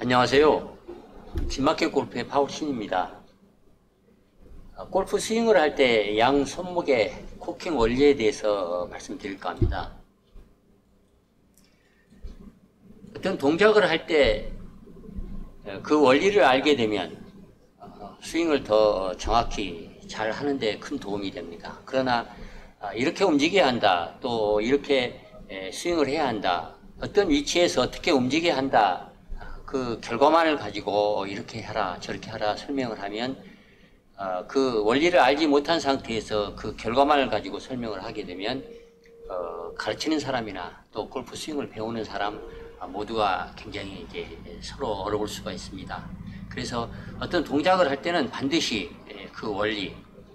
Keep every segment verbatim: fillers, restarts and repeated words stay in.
안녕하세요. 진마켓 골프의 파울신입니다. 골프 스윙을 할 때 양 손목의 코킹 원리에 대해서 말씀드릴까 합니다. 어떤 동작을 할 때 그 원리를 알게 되면 스윙을 더 정확히 잘 하는데 큰 도움이 됩니다. 그러나 이렇게 움직여야 한다, 또 이렇게 스윙을 해야 한다, 어떤 위치에서 어떻게 움직여야 한다, 그 결과만을 가지고 이렇게 하라 저렇게 하라 설명을 하면 어, 그 원리를 알지 못한 상태에서 그 결과만을 가지고 설명을 하게 되면 어, 가르치는 사람이나 또 골프 스윙을 배우는 사람 모두가 굉장히 이제 서로 어려울 수가 있습니다. 그래서 어떤 동작을 할 때는 반드시 그 원리,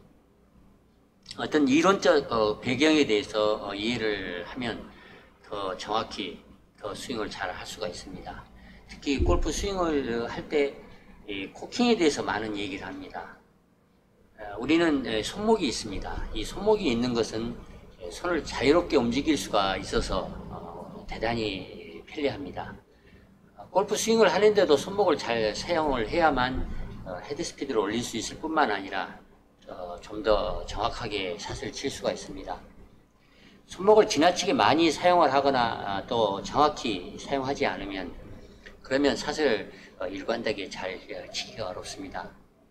어떤 이론적 어, 배경에 대해서 어, 이해를 하면 더 정확히 더 스윙을 잘 할 수가 있습니다. 특히 골프 스윙을 할 때 코킹에 대해서 많은 얘기를 합니다. 우리는 손목이 있습니다. 이 손목이 있는 것은 손을 자유롭게 움직일 수가 있어서 대단히 편리합니다. 골프 스윙을 하는데도 손목을 잘 사용을 해야만 헤드스피드를 올릴 수 있을 뿐만 아니라 좀 더 정확하게 샷을 칠 수가 있습니다. 손목을 지나치게 많이 사용을 하거나 또 정확히 사용하지 않으면 그러면 샷을 일관되게 잘 치기가 어렵습니다.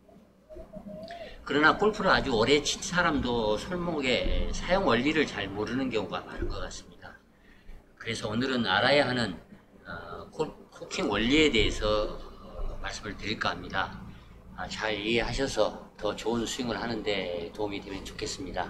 그러나 골프를 아주 오래 친 사람도 손목의 사용 원리를 잘 모르는 경우가 많은 것 같습니다. 그래서 오늘은 알아야 하는 코킹 원리에 대해서 말씀을 드릴까 합니다. 잘 이해하셔서 더 좋은 스윙을 하는데 도움이 되면 좋겠습니다.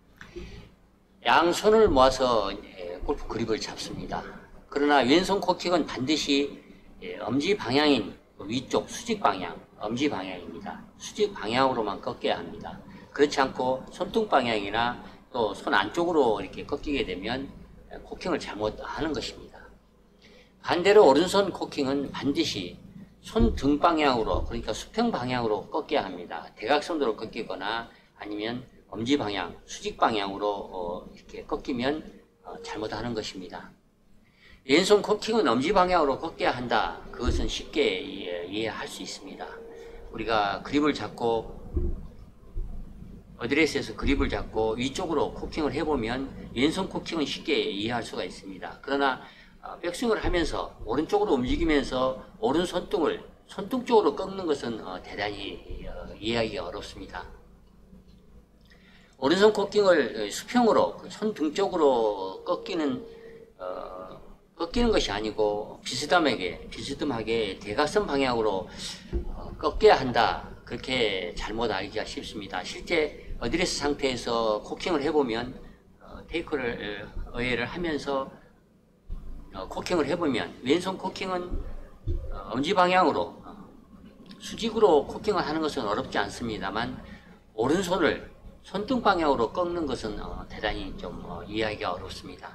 양손을 모아서 골프 그립을 잡습니다. 그러나 왼손 코킹은 반드시 엄지 방향인 위쪽 수직 방향, 엄지 방향입니다. 수직 방향으로만 꺾여야 합니다. 그렇지 않고 손등 방향이나 또 손 안쪽으로 이렇게 꺾이게 되면 코킹을 잘못하는 것입니다. 반대로 오른손 코킹은 반드시 손등 방향으로, 그러니까 수평 방향으로 꺾여야 합니다. 대각선으로 꺾이거나 아니면 엄지 방향, 수직 방향으로 이렇게 꺾이면 잘못하는 것입니다. 왼손 코킹은 엄지 방향으로 꺾여야 한다. 그것은 쉽게 이해할 수 있습니다. 우리가 그립을 잡고 어드레스에서 그립을 잡고 위쪽으로 코킹을 해보면 왼손 코킹은 쉽게 이해할 수가 있습니다. 그러나 백스윙을 하면서 오른쪽으로 움직이면서 오른 손등을 손등 쪽으로 꺾는 것은 대단히 이해하기가 어렵습니다. 오른손 코킹을 수평으로 손등 쪽으로 꺾이는 어, 꺾이는 것이 아니고 비스듬하게 비스듬하게 대각선 방향으로 어, 꺾여야 한다. 그렇게 잘못 알기가 쉽습니다. 실제 어드레스 상태에서 코킹을 해보면 어, 테이크를 어웨이를 하면서 어, 코킹을 해보면 왼손 코킹은 어, 엄지 방향으로 어, 수직으로 코킹을 하는 것은 어렵지 않습니다만 오른손을 손등 방향으로 꺾는 것은 어, 대단히 좀 어, 이해하기가 어렵습니다.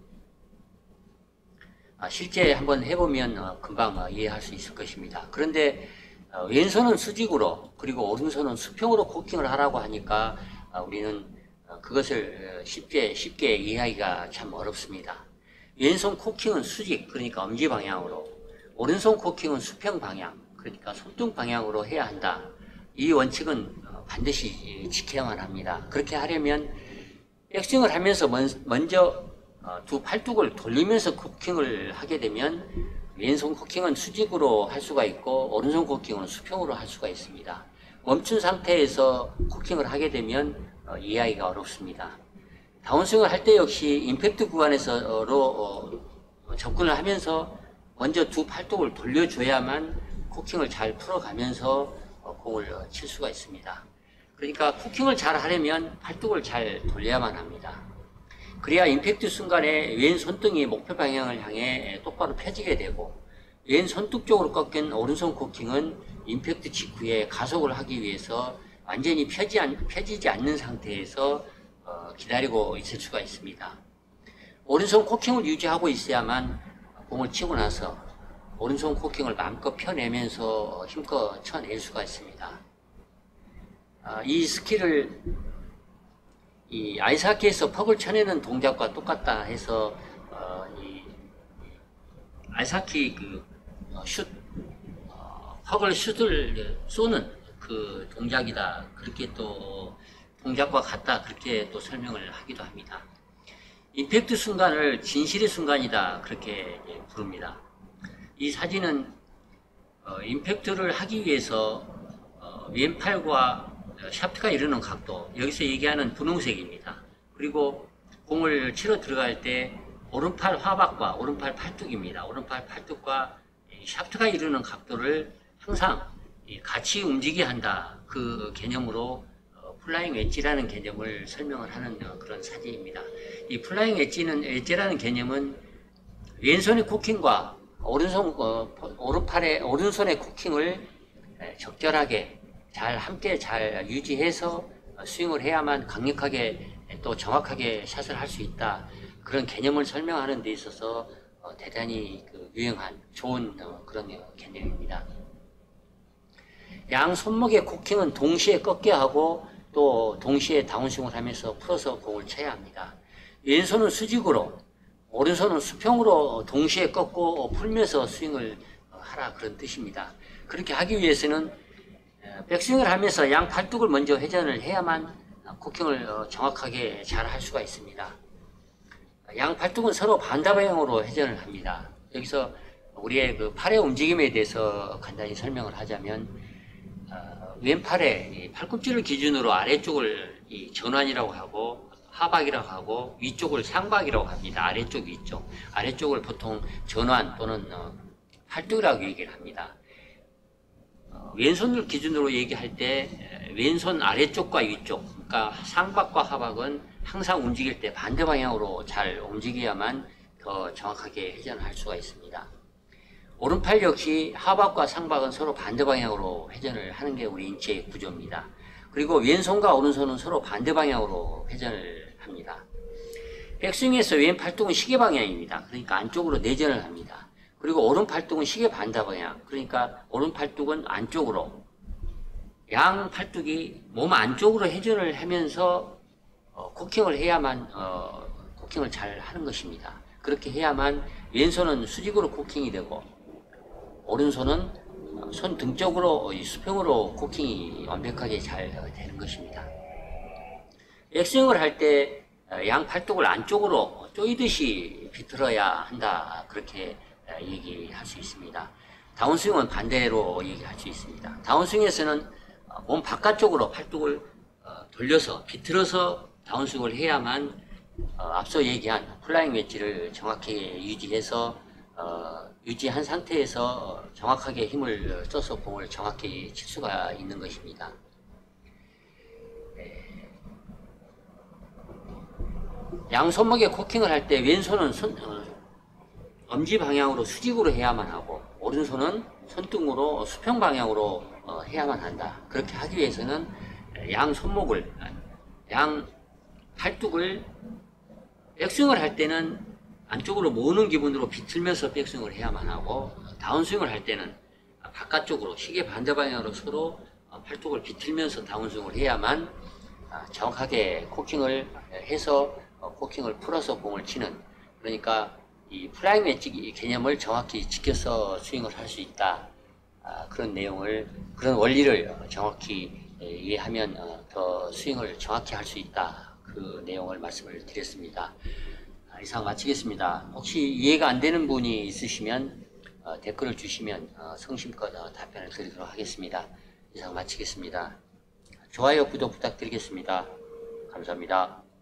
아, 실제 한번 해보면 어, 금방 어, 이해할 수 있을 것입니다. 그런데 어, 왼손은 수직으로 그리고 오른손은 수평으로 코킹을 하라고 하니까 어, 우리는 어, 그것을 쉽게 쉽게 이해하기가 참 어렵습니다. 왼손 코킹은 수직, 그러니까 엄지 방향으로, 오른손 코킹은 수평 방향, 그러니까 손등 방향으로 해야 한다. 이 원칙은 반드시 지켜야만 합니다. 그렇게 하려면 백스윙을 하면서 먼저 두 팔뚝을 돌리면서 코킹을 하게 되면 왼손 코킹은 수직으로 할 수가 있고 오른손 코킹은 수평으로 할 수가 있습니다. 멈춘 상태에서 코킹을 하게 되면 이해하기가 어렵습니다. 다운스윙을 할 때 역시 임팩트 구간에서로 접근을 하면서 먼저 두 팔뚝을 돌려줘야만 코킹을 잘 풀어가면서 공을 칠 수가 있습니다. 그러니까 코킹을 잘 하려면 팔뚝을 잘 돌려야만 합니다. 그래야 임팩트 순간에 왼 손등이 목표 방향을 향해 똑바로 펴지게 되고 왼 손등 쪽으로 꺾인 오른손 코킹은 임팩트 직후에 가속을 하기 위해서 완전히 펴지 않, 펴지지 않는 상태에서 어, 기다리고 있을 수가 있습니다. 오른손 코킹을 유지하고 있어야만 공을 치고 나서 오른손 코킹을 마음껏 펴내면서 힘껏 쳐낼 수가 있습니다. 아, 이 스킬을 이 아이스하키에서 퍽을 쳐내는 동작과 똑같다 해서 어, 이 아이스하키 그 어, 슛 턱을 슛을 쏘는 그 동작이다. 그렇게 또 동작과 같다. 그렇게 또 설명을 하기도 합니다. 임팩트 순간을 진실의 순간이다. 그렇게 부릅니다. 이 사진은 어, 임팩트를 하기 위해서 어, 왼팔과 샤프트가 이르는 각도, 여기서 얘기하는 분홍색입니다. 그리고 공을 치러 들어갈 때 오른팔 화박과 오른팔 팔뚝입니다. 오른팔 팔뚝과 샤프트가 이루는 각도를 항상 같이 움직이게 한다. 그 개념으로 플라잉 웨지라는 개념을 설명을 하는 그런 사진입니다. 이 플라잉 웨지는 웨지라는 개념은 왼손의 코킹과 오른손 어, 오른팔의 오른손의 코킹을 적절하게 잘 함께 잘 유지해서 스윙을 해야만 강력하게 또 정확하게 샷을 할 수 있다. 그런 개념을 설명하는 데 있어서 어, 대단히 그 유용한 좋은 어, 그런 개념입니다. 양 손목의 코킹은 동시에 꺾게 하고 또 동시에 다운스윙을 하면서 풀어서 공을 쳐야 합니다. 왼손은 수직으로, 오른손은 수평으로 동시에 꺾고 풀면서 스윙을 하라, 그런 뜻입니다. 그렇게 하기 위해서는 백스윙을 하면서 양 팔뚝을 먼저 회전을 해야만 코킹을 정확하게 잘 할 수가 있습니다. 양 팔뚝은 서로 반대 방향으로 회전을 합니다. 여기서 우리의 그 팔의 움직임에 대해서 간단히 설명을 하자면, 어, 왼팔의 팔꿈치를 기준으로 아래쪽을 이 전완이라고 하고 하박이라고 하고 위쪽을 상박이라고 합니다. 아래쪽, 위쪽. 아래쪽을 보통 전완 또는 어, 팔뚝이라고 얘기를 합니다. 어, 왼손을 기준으로 얘기할 때 왼손 아래쪽과 위쪽, 그러니까 상박과 하박은 항상 움직일 때 반대 방향으로 잘 움직여야만 더 정확하게 회전을 할 수가 있습니다. 오른팔 역시 하박과 상박은 서로 반대 방향으로 회전을 하는 게 우리 인체의 구조입니다. 그리고 왼손과 오른손은 서로 반대 방향으로 회전을 합니다. 백스윙에서 왼 팔뚝은 시계 방향입니다. 그러니까 안쪽으로 내전을 합니다. 그리고 오른 팔뚝은 시계 반대 방향, 그러니까 오른 팔뚝은 안쪽으로, 양 팔뚝이 몸 안쪽으로 회전을 하면서 어, 코킹을 해야만 어, 코킹을 잘 하는 것입니다. 그렇게 해야만 왼손은 수직으로 코킹이 되고 오른손은 손 등 쪽으로 수평으로 코킹이 완벽하게 잘 되는 것입니다. 백스윙을 할 때 양 팔뚝을 안쪽으로 쪼이듯이 비틀어야 한다, 그렇게 얘기할 수 있습니다. 다운스윙은 반대로 얘기할 수 있습니다. 다운스윙에서는 몸 바깥쪽으로 팔뚝을 돌려서 비틀어서 다운스윙을 해야만 어, 앞서 얘기한 플라잉 웨지를 정확하게 유지해서 어, 유지한 상태에서 정확하게 힘을 써서 공을 정확히 칠 수가 있는 것입니다. 양 손목에 코킹을 할 때 왼손은 손, 어, 엄지 방향으로 수직으로 해야만 하고 오른손은 손등으로 수평 방향으로 어, 해야만 한다. 그렇게 하기 위해서는 양 손목을, 양 팔뚝을 백스윙을 할 때는 안쪽으로 모으는 기분으로 비틀면서 백스윙을 해야만 하고, 다운스윙을 할 때는 바깥쪽으로 시계 반대 방향으로 서로 팔뚝을 비틀면서 다운스윙을 해야만 정확하게 코킹을 해서 코킹을 풀어서 공을 치는, 그러니까 이 플라잉 웨지 개념을 정확히 지켜서 스윙을 할 수 있다. 그런 내용을, 그런 원리를 정확히 이해하면 더 스윙을 정확히 할 수 있다. 그 내용을 말씀을 드렸습니다. 이상 마치겠습니다. 혹시 이해가 안 되는 분이 있으시면 어, 댓글을 주시면 어, 성심껏 어, 답변을 드리도록 하겠습니다. 이상 마치겠습니다. 좋아요, 구독 부탁드리겠습니다. 감사합니다.